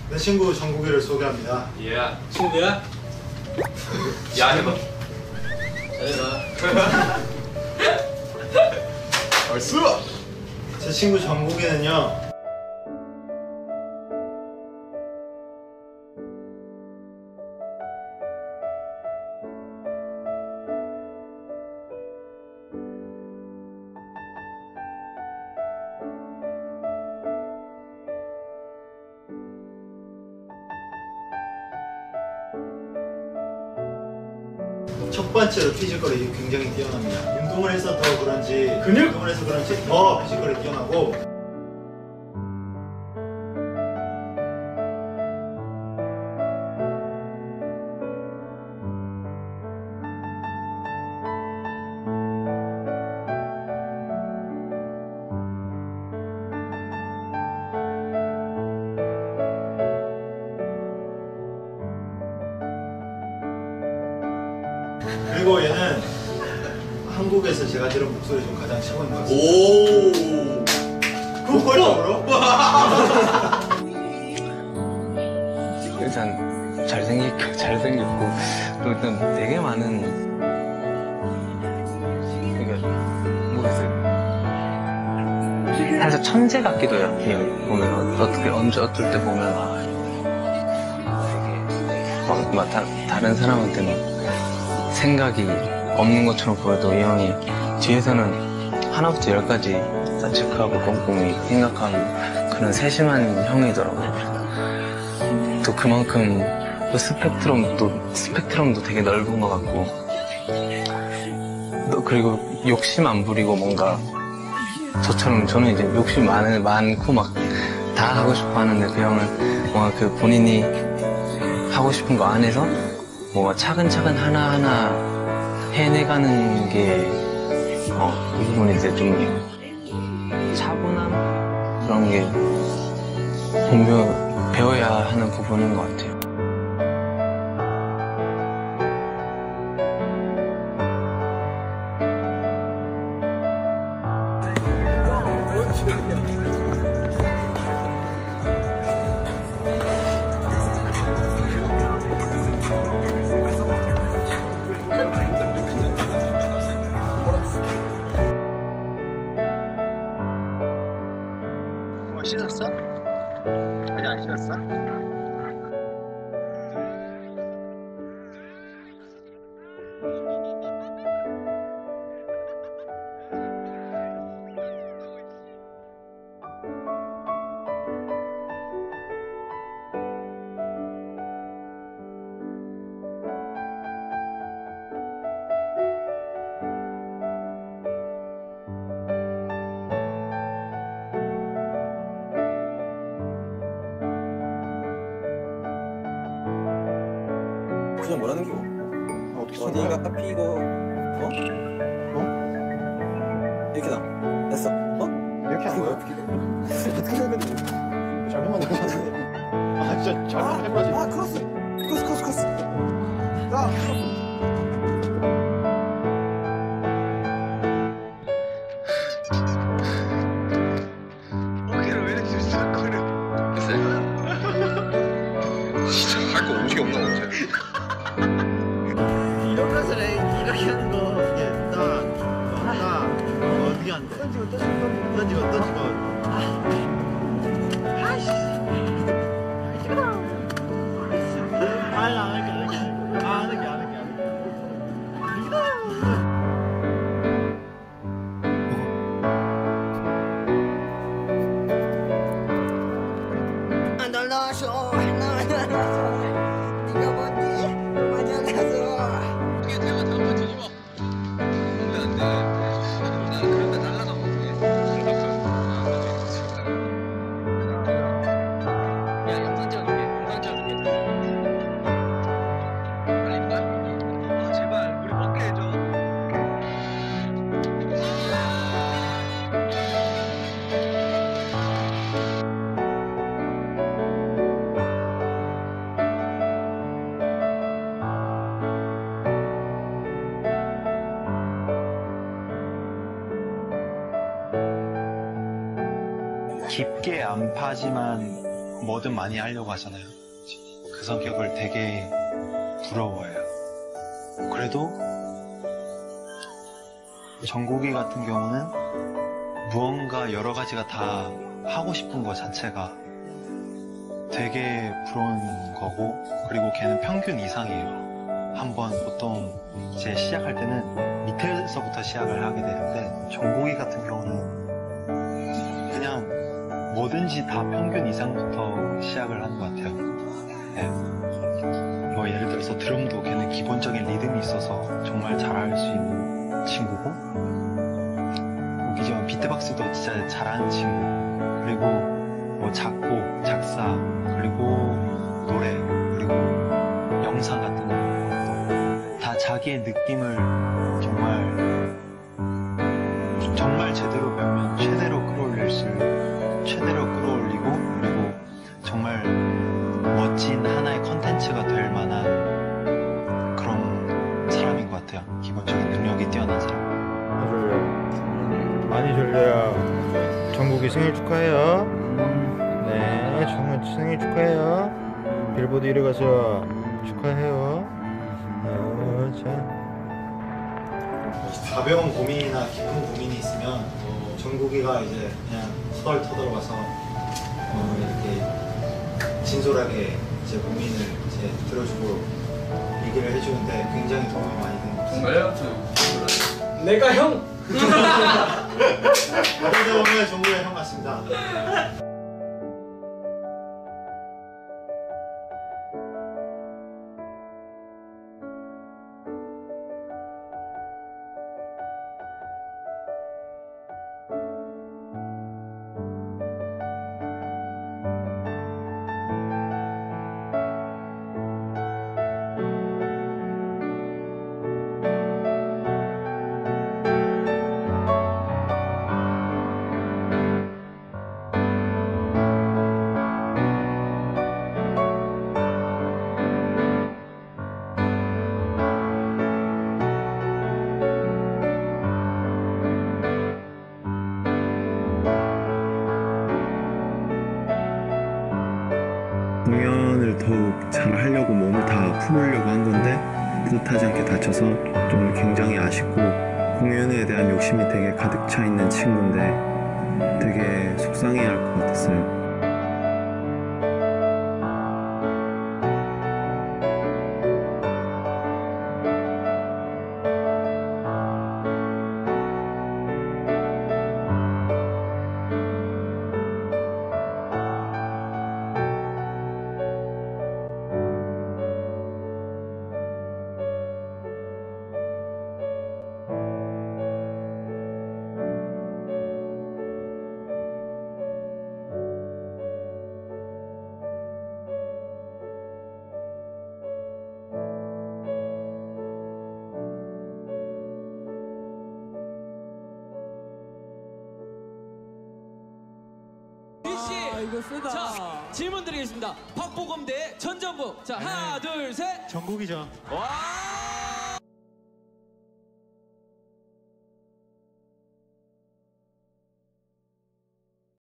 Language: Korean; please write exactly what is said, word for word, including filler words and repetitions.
내 친구 정국이를 소개합니다. 예. Yeah. 친구야? 야 해봐. 잘해봐. 얼쑤! 제 친구 정국이는요. 첫 번째로 피지컬이 굉장히 뛰어납니다. 운동을 해서 더 그런지 근육 운동을 해서 그런지 더 피지컬이 뛰어나고 그리고 얘는 한국에서 제가 들은 목소리 중 가장 최고인 것 같습니다. 오, 보컬적으로? 일단 잘생겼고 잘생겼고 또 일단 되게 많은 그러니까 모르겠어요. 살짝 천재 같기도 해요. 그냥 보면 어떻게 언제 어떨 때 보면 되게 막, 막 다, 다른 사람한테는 생각이 없는 것처럼 보여도 이 형이 뒤에서는 하나부터 열까지 다 체크하고 꼼꼼히 생각하는 그런 세심한 형이더라고요. 또 그만큼 또 스펙트럼도 스펙트럼도 되게 넓은 것 같고 또 그리고 욕심 안 부리고 뭔가 저처럼 저는 이제 욕심 많, 많고 막 다 하고 싶어 하는데 그 형은 뭔가 그 본인이 하고 싶은 거 안에서 뭔가 차근차근 하나하나 해내가는 게, 어, 이 부분이 이제 좀 차분함? 그런 게 공부, 배워야 하는 부분인 것 같아요. 씻었어? 아직 안 씻었어? 그냥 뭐라는 게 뭐? 아, 어떻게 어디가 카피고 어? 어? 이렇게 나 됐어? 어? 이렇게 하는 거야? 어떻게 하는 건데? 잘못 만든 거 같은데? 아 진짜 잘못 해봐지. 아 크로스! 크로스 크로스 크로스! 야 크로스! 어깨를 왜 이렇게 시작거려? 진짜 할 거 음식이 없나 보지. 이러면서 이렇게 하는 거 이게 딱, 딱 어떻게 하는데? 던지고 던지고 던지고 던지고 아이씨 찍어라 아니 안 할게 안 할게 안 할게 안 할게 안 할게 놀러줘 놀러줘 네가 뭔지 맞아나서 어떻게 태워 한번 뒤집어. 근데 안 돼. 나 그러다 날라가면 어떡해. 야 영상 찍어줄게. 영상 찍어줄게. 빨리 봐. 아 제발 우리 먹게 해줘. 깊게 안 파지만 뭐든 많이 하려고 하잖아요. 그 성격을 되게 부러워해요. 그래도 정국이 같은 경우는 무언가 여러 가지가 다 하고 싶은 것 자체가 되게 부러운 거고, 그리고 걔는 평균 이상이에요. 한번 보통 이제 시작할 때는 밑에서부터 시작을 하게 되는데, 정국이 같은 경우는 그냥 뭐든지 다 평균 이상부터 시작을 하는 것 같아요. 네. 뭐 예를 들어서 드럼도 걔는 기본적인 리듬이 있어서 정말 잘할 수 있는 친구고, 오기정 비트박스도 진짜 잘하는 친구, 그리고 뭐 작곡, 작사, 그리고 노래, 그리고 영상 같은 것도 다 자기의 느낌을 정말 정말 제대로 배우면 최대로 끌어올릴 수 최대로 끌어올리고, 그리고 정말 멋진 하나의 컨텐츠가 될 만한 그런 사람인 것 같아요. 기본적인 능력이 뛰어난 사람. 많이 졸려요. 정국이 생일 축하해요. 네, 정국 생일 축하해요. 빌보드 일 위 가서 축하해요. 어, 자. 가벼운 고민이나 깊은 고민이 있으면 어, 정국이가 이제 그냥 터덜터덜 와서 어, 이렇게 진솔하게 제 고민을 이제 들어주고 얘기를 해주는데 굉장히 도움이 많이 되는 것 같습니다. 정말요? 저 몰라요. 내가 형! 어떻게 보면 정국이가 형 같습니다. 공연을 더욱 잘 하려고 몸을 다 풀으려고 한 건데 뜻하지 않게 다쳐서 좀 굉장히 아쉽고, 공연에 대한 욕심이 되게 가득 차 있는 친구인데 되게 속상해할 것 같았어요. 이거 쓰다. 자, 질문 드리겠습니다. 박보검 대 전전부. 자, 하나, 둘, 셋. 정국이죠. 와!